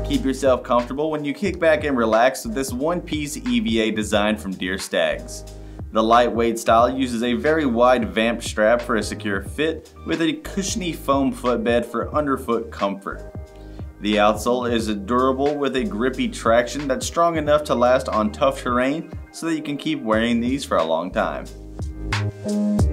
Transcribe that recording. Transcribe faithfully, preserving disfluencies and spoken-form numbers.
Keep yourself comfortable when you kick back and relax with this one-piece E V A design from Deer Stags. The lightweight style uses a very wide vamped strap for a secure fit with a cushiony foam footbed for underfoot comfort. The outsole is durable with a grippy traction that's strong enough to last on tough terrain so that you can keep wearing these for a long time.